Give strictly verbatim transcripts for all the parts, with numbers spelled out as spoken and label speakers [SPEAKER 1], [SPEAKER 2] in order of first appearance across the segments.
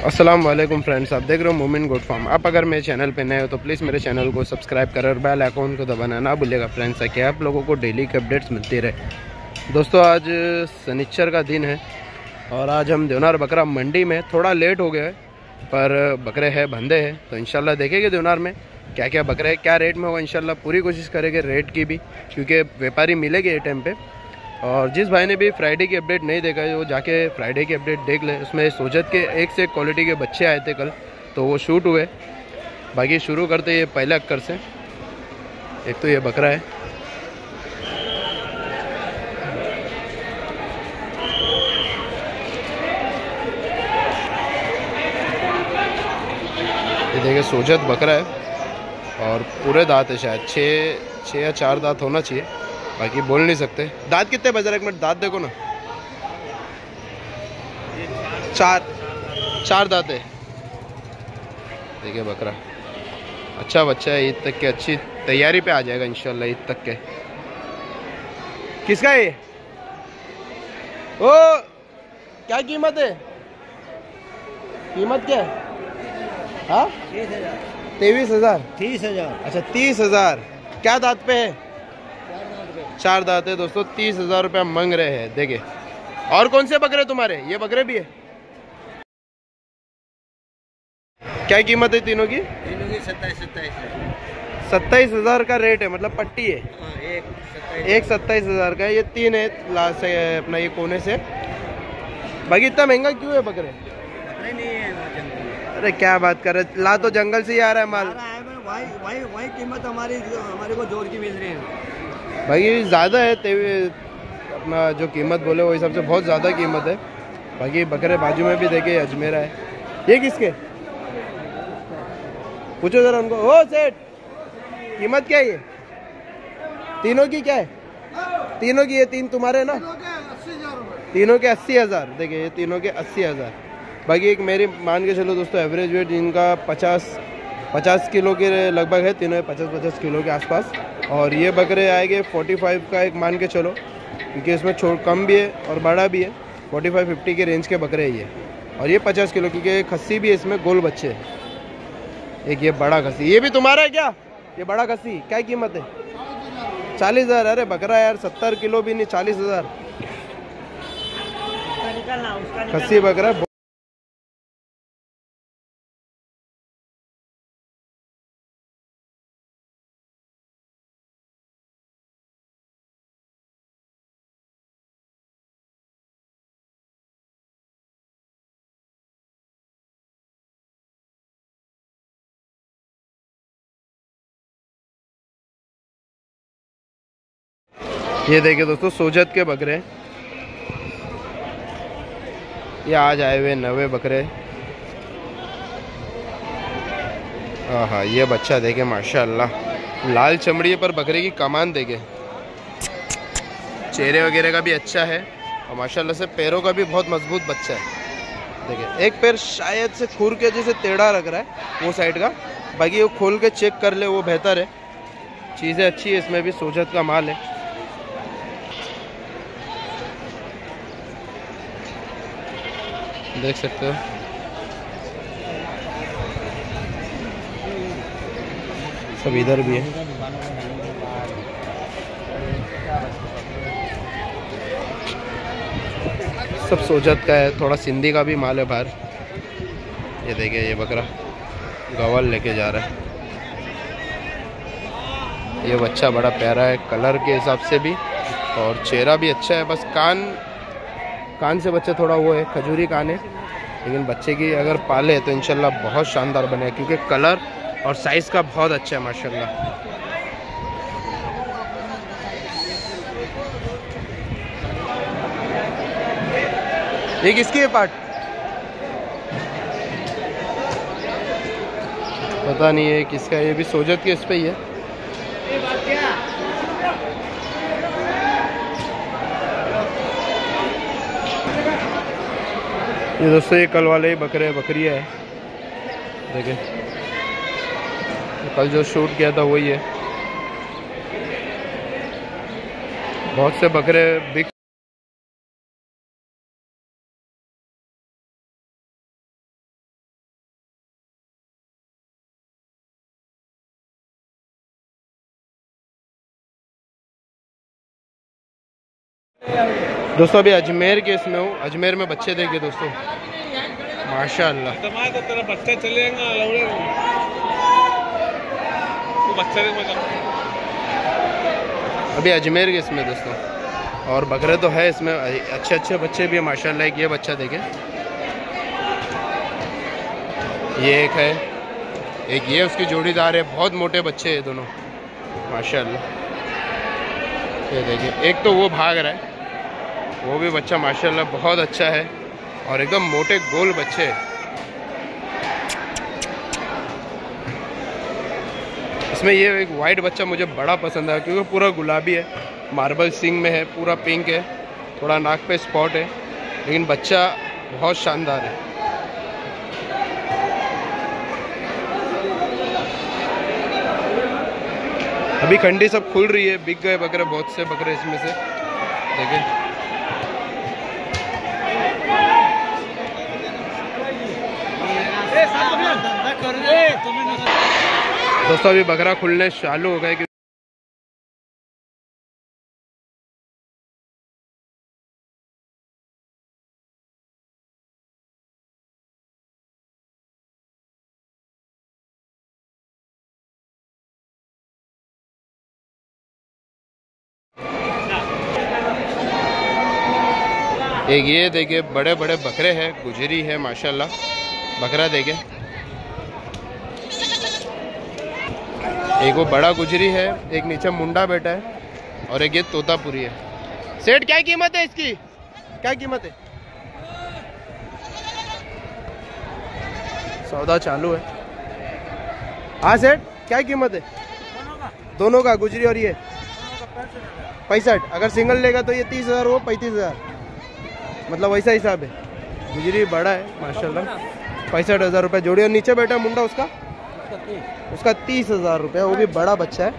[SPEAKER 1] अस्सलाम वालेकुम फ्रेंड्स, आप देख रहे हो मोमिन गोट फार्म। आप अगर मेरे चैनल पे नए हो तो प्लीज़ मेरे चैनल को सब्सक्राइब करें और बेल आइकन को दबाना ना भूलिएगा फ्रेंड्स, ताकि आप लोगों को डेली के अपडेट्स मिलती रहे। दोस्तों, आज शनिचर का दिन है और आज हम देवनार बकरा मंडी में थोड़ा लेट हो गया है, पर बकरे हैं बंधे हैं तो इंशाल्लाह देखेंगे देवनार में क्या क्या बकरे हैं, क्या रेट में होगा। इंशाल्लाह पूरी कोशिश करेंगे रेट की भी, क्योंकि व्यापारी मिलेंगे ये टाइम पे। और जिस भाई ने भी फ्राइडे की अपडेट नहीं देखा है वो जाके फ्राइडे की अपडेट देख ले। उसमें सोजत के एक से एक क्वालिटी के बच्चे आए थे कल, तो वो शूट हुए। बाकी शुरू करते ये पहले अक्कर से। एक तो ये बकरा है, ये देखिए सोजत बकरा है और पूरे दांत है, शायद छः छः या चार दांत होना चाहिए, बाकी बोल नहीं सकते। दांत कितने बज रहे, एक मिनट दांत देखो ना, चार चार दांत है। देखिए बकरा अच्छा बच्चा है, ईद तक के अच्छी तैयारी पे आ जाएगा इंशाल्लाह ईद तक के। किसका है ये? ओ क्या कीमत है? कीमत क्या है? हाँ तेईस हजार
[SPEAKER 2] तीस हजार
[SPEAKER 1] अच्छा तीस हजार क्या दांत पे है? चार दांत है दोस्तों, तीस हजार रुपया मांग रहे हैं। देखिए और कौन से बकरे तुम्हारे? ये बकरे भी है। क्या कीमत है तीनों की?
[SPEAKER 2] तीनों की सत्ताईस सत्ताईस
[SPEAKER 1] सत्ताईस हजार का रेट है, मतलब पट्टी है।
[SPEAKER 2] हाँ, एक सत्ताईस
[SPEAKER 1] एक सत्ताईस हजार का है। ये तीन है लास्ट से अपना ये कोने से। बाकी इतना महंगा क्यों है बकरे?
[SPEAKER 2] नहीं नहीं है वो जंगल।
[SPEAKER 1] अरे क्या बात कर रहे, ला तो जंगल से ही आ रहा है माल।
[SPEAKER 2] वही वही वही कीमत हमारी हमारे को जोड़ की मिल रही है
[SPEAKER 1] भाई ज़्यादा है तेवी, अपना जो कीमत बोले वो हिसाब से बहुत ज़्यादा कीमत है। बाकी बकरे बाजू में भी देखे अजमेरा है। ये किसके? पूछो जरा उनको। ओ सेठ, कीमत क्या है ये तीनों की? क्या है तीनों की? ये तीन तुम्हारे ना? तीनों के अस्सी हजार। देखिए ये तीनों के अस्सी हजार। बाकी एक मेरी मान के चलो दोस्तों, एवरेज वेट इनका पचास पचास किलो के लगभग है, तीनों पचास पचास किलो के आसपास। और ये बकरे आएंगे पैंतालीस का एक मान के चलो, क्योंकि इसमें छोट कम भी है और बड़ा भी है। पैंतालीस पचास के रेंज के बकरे ही है। और ये पचास किलो, क्योंकि खस्सी भी है इसमें, गोल बच्चे है। एक ये बड़ा खस्सी, ये भी तुम्हारा है क्या? ये बड़ा खस्सी क्या कीमत है? चालीस हजार। अरे बकरा यार सत्तर किलो भी नहीं, चालीस हजार खस्सी बकरा। ये देखिए दोस्तों सोजत के बकरे, ये आज आए हुए नवे बकरे। हाँ, ये बच्चा देखे माशाल्लाह, लाल चमड़ी पर बकरे की कमान देखे। चेहरे वगैरह का भी अच्छा है और माशाल्लाह से पैरों का भी बहुत मजबूत बच्चा है। देखिए एक पैर शायद से खुर के जैसे टेढ़ा लग रहा है वो साइड का, बाकी वो खोल के चेक कर ले वो बेहतर है। चीज़ें अच्छी है, इसमें भी सोजत का माल है। देख सकते हो सब इधर भी है। सब सोजत का है, थोड़ा सिंधी का भी माल है बाहर। ये देखिए ये बकरा गवाल लेके जा रहा है। ये बच्चा बड़ा प्यारा है कलर के हिसाब से भी, और चेहरा भी अच्छा है। बस कान कान से बच्चे थोड़ा वो है, खजूरी कान है, लेकिन बच्चे की अगर पाले तो इंशाल्लाह बहुत शानदार बने, क्योंकि कलर और साइज़ का बहुत अच्छा है माशाल्लाह। ये किसकी है पार्ट? पता नहीं है किसका, ये भी सोजत के इस पे ही है। ये दोस्तों ये कल वाले ही बकरे बकरियाँ है। देखिए कल जो शूट किया था वही है। बहुत से बकरे बिक दोस्तों अभी अजमेर के इसमें हूँ, अजमेर में बच्चे देखिए दोस्तों माशाल्लाह।
[SPEAKER 3] तो तेरा बच्चा चलेगा बच्चा
[SPEAKER 1] अभी अजमेर के इसमें दोस्तों, और बकरे तो है इसमें, अच्छे अच्छे बच्चे भी है माशाल्लाह। एक ये बच्चा देखें, ये एक है, एक ये उसकी जोड़ीदार है, बहुत मोटे बच्चे हैं दोनों माशाल्लाह। ये देखिए, एक तो वो भाग रहा है, वो भी बच्चा माशाल्लाह बहुत अच्छा है, और एकदम मोटे गोल बच्चे। इसमें ये एक वाइट बच्चा मुझे बड़ा पसंद है, क्योंकि पूरा गुलाबी है, मार्बल सिंग में है, पूरा पिंक है, थोड़ा नाक पे स्पॉट है, लेकिन बच्चा बहुत शानदार है। अभी खंडी सब खुल रही है, बिक गए बकरे, बहुत से बकरे इसमें से देखिए। दोस्तों अभी बकरा खुलने चालू हो गए। एक ये देखिए बड़े बड़े बकरे हैं, गुजरी है माशाल्लाह, बकरा देखिए। एक वो बड़ा गुजरी है, एक नीचे मुंडा बैठा है, और एक ये तोतापुरी है। सेठ क्या कीमत है इसकी, क्या कीमत है? सौदा चालू है। हाँ सेठ क्या कीमत है? दोनों का, गुजरी और ये पैंसठ। अगर सिंगल लेगा तो ये तीस हजार, वो पैंतीस हजार, मतलब वैसा हिसाब है। गुजरी बड़ा है माशाल्लाह, पैंसठ हजार रुपये जोड़ी। और नीचे बैठा मुंडा उसका उसका तीस हजार रुपये, वो भी बड़ा बच्चा है।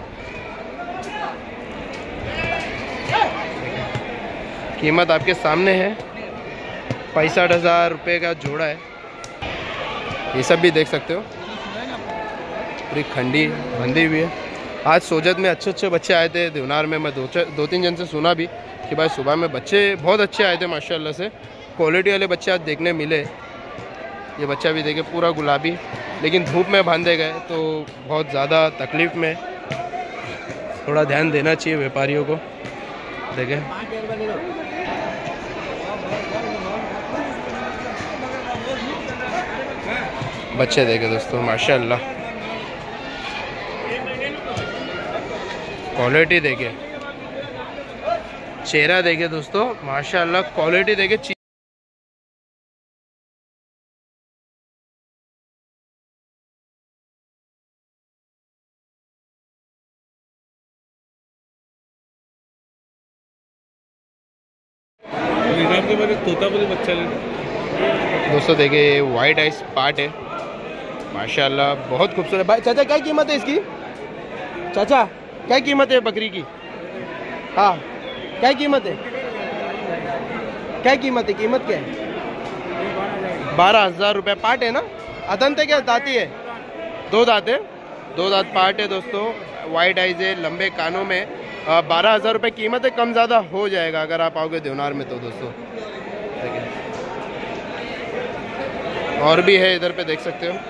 [SPEAKER 1] कीमत आपके सामने है, पैंसठ हजार रुपये का जोड़ा है। ये सब भी देख सकते हो, पूरी खंडी बंधी हुई है। आज सोजत में अच्छे अच्छे बच्चे आए थे देवनार में, मैं दो दो तीन जन से सुना भी कि भाई सुबह में बच्चे बहुत अच्छे आए थे माशाल्लाह से, क्वालिटी वाले बच्चे आज देखने मिले। ये बच्चा भी देखे पूरा गुलाबी, लेकिन धूप में बांधे गए तो बहुत ज़्यादा तकलीफ़ में, थोड़ा ध्यान देना चाहिए व्यापारियों को। देखें बच्चे देखे दोस्तों माशाल्लाह, क्वालिटी देखे, चेहरा देखे दोस्तों माशाल्लाह, क्वालिटी देखे।
[SPEAKER 3] के बारे तोतापुरी बच्चा
[SPEAKER 1] दोस्तों देखे, वाइट आइस पार्ट है माशाल्लाह, बहुत खूबसूरत। भाई चाचा क्या कीमत है इसकी? चाचा क्या कीमत है बकरी की? हाँ क्या कीमत है? क्या कीमत है? कीमत क्या है? बारह हजार रुपये। पार्ट है ना? अदंत है क्या? दाती है? दो दांत है, दो दांत पार्ट है दोस्तों, वाइट आइज है, लंबे कानों में। बारह हजार रुपये कीमत है, कम ज़्यादा हो जाएगा अगर आप आओगे देवनार में तो दोस्तों। देखिए और भी है इधर पे, देख सकते हो।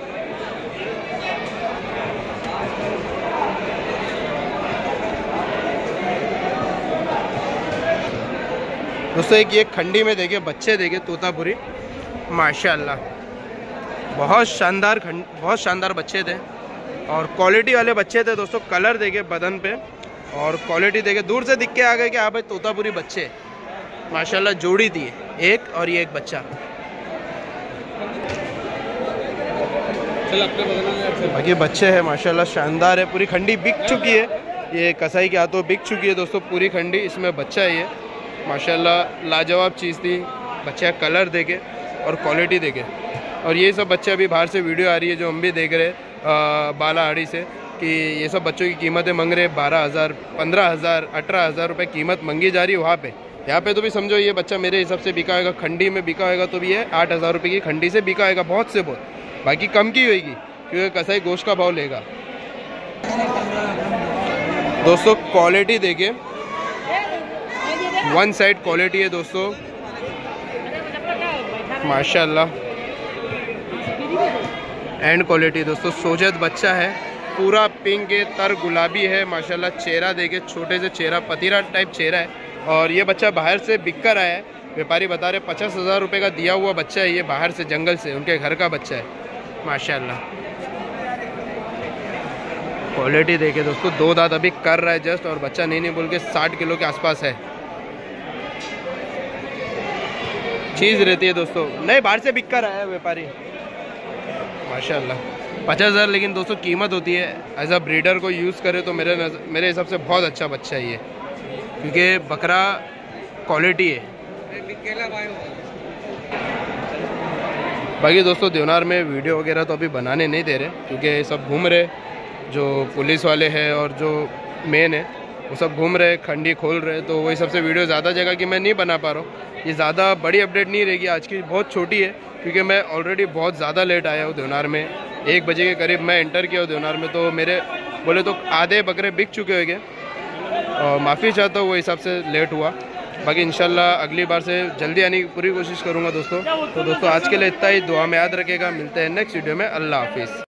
[SPEAKER 1] दोस्तों एक ये खंडी में देखिए बच्चे देखिए तोतापुरी माशाल्लाह, बहुत शानदार खंड, बहुत शानदार बच्चे थे, और क्वालिटी वाले बच्चे थे दोस्तों। कलर देखे बदन पे, और क्वालिटी देखे, दूर से दिख के आ गए कि हाँ भाई तोतापुरी बच्चे माशाल्लाह। जोड़ी थी एक, और ये एक बच्चा। बाकी बच्चे हैं माशाल्लाह शानदार है, पूरी खंडी बिक चुकी है, ये कसाई के हाथों बिक चुकी है दोस्तों पूरी खंडी। इसमें बच्चा है ये माशाल्लाह, लाजवाब चीज़ थी। बच्चा कलर देखे और क्वालिटी देखे। और ये सब बच्चे अभी बाहर से वीडियो आ रही है जो हम भी देख रहे हैं बालाहाड़ी से, कि ये सब बच्चों की कीमतें मंग रहे बारह हज़ार, पंद्रह हज़ार, अठारह हज़ार रुपये कीमत मंगी जा रही है वहाँ पे। यहाँ पे तो भी समझो ये बच्चा मेरे हिसाब से बिका होगा, खंडी में बिका होगा तो भी ये आठ हज़ार रुपये की खंडी से बिका होगा, बहुत से बहुत। बाकी कम की होगी क्योंकि कसाई गोश्त का भाव लेगा। दोस्तों क्वालिटी देखिए, वन साइड क्वालिटी है दोस्तों, माशाल्लाह। एंड क्वालिटी दोस्तों, सोजत बच्चा है, पूरा पिंक है, तर गुलाबी है माशाल्लाह। चेहरा देखे, छोटे से चेहरा, पतीरा टाइप चेहरा है। और ये बच्चा बाहर से बिक कर आया है, व्यापारी बता रहे पचास हज़ार रुपये का दिया हुआ बच्चा है ये, बाहर से जंगल से, उनके घर का बच्चा है माशाल्लाह। क्वालिटी देखे दोस्तों, दो दांत अभी कर रहा है जस्ट, और बच्चा नहीं नहीं बोल के साठ किलो के आसपास है। चीज़ रहती है दोस्तों, नहीं बाहर से बिक कर आया है व्यापारी माशाल्लाह। पचास हज़ार लेकिन दोस्तों कीमत होती है, एज अ ब्रीडर को यूज़ करे तो मेरे नजर मेरे हिसाब से बहुत अच्छा बच्चा है ये, क्योंकि बकरा क्वालिटी है। बाकी दोस्तों देवनार में वीडियो वगैरह तो अभी बनाने नहीं दे रहे, क्योंकि सब घूम रहे, जो पुलिस वाले हैं और जो मेन है वो सब घूम रहे, खंडी खोल रहे, तो वही सबसे वीडियो ज़्यादा जगह की मैं नहीं बना पा रहा हूँ। ये ज़्यादा बड़ी अपडेट नहीं रहेगी आज की, बहुत छोटी है, क्योंकि मैं ऑलरेडी बहुत ज़्यादा लेट आया हूँ देवनार में। एक बजे के करीब मैं एंटर किया हूँ देवनार में, तो मेरे बोले तो आधे बकरे बिक चुके होंगे, और माफ़ी चाहता हूँ वो हिसाब से लेट हुआ। बाकी इंशाल्लाह अगली बार से जल्दी आने की पूरी कोशिश करूँगा दोस्तों। तो दोस्तों आज के लिए इतना ही, दुआ में याद रखेगा, मिलते हैं नेक्स्ट वीडियो में, अल्लाह हाफिज़।